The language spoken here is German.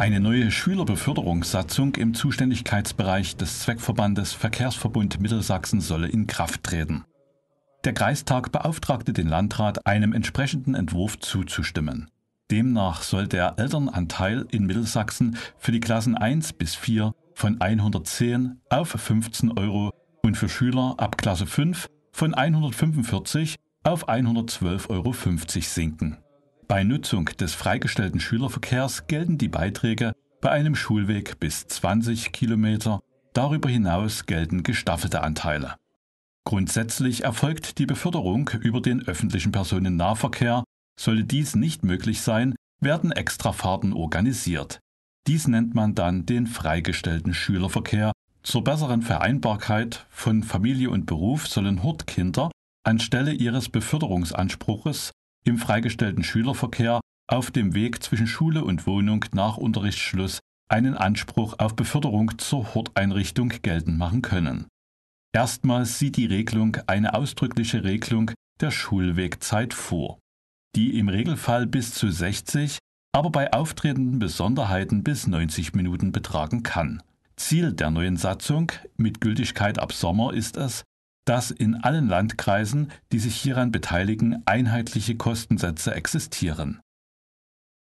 Eine neue Schülerbeförderungssatzung im Zuständigkeitsbereich des Zweckverbandes Verkehrsverbund Mittelsachsen solle in Kraft treten. Der Kreistag beauftragte den Landrat, einem entsprechenden Entwurf zuzustimmen. Demnach soll der Elternanteil in Mittelsachsen für die Klassen 1 bis 4 von 110 auf 15 Euro und für Schüler ab Klasse 5 von 145 auf 112,50 Euro sinken. Bei Nutzung des freigestellten Schülerverkehrs gelten die Beiträge bei einem Schulweg bis 20 Kilometer. Darüber hinaus gelten gestaffelte Anteile. Grundsätzlich erfolgt die Beförderung über den öffentlichen Personennahverkehr. Sollte dies nicht möglich sein, werden Extrafahrten organisiert. Dies nennt man dann den freigestellten Schülerverkehr. Zur besseren Vereinbarkeit von Familie und Beruf sollen Hortkinder anstelle ihres Beförderungsanspruches im freigestellten Schülerverkehr auf dem Weg zwischen Schule und Wohnung nach Unterrichtsschluss einen Anspruch auf Beförderung zur Horteinrichtung geltend machen können. Erstmals sieht die Regelung eine ausdrückliche Regelung der Schulwegzeit vor, die im Regelfall bis zu 60, aber bei auftretenden Besonderheiten bis 90 Minuten betragen kann. Ziel der neuen Satzung mit Gültigkeit ab Sommer ist es, dass in allen Landkreisen, die sich hieran beteiligen, einheitliche Kostensätze existieren.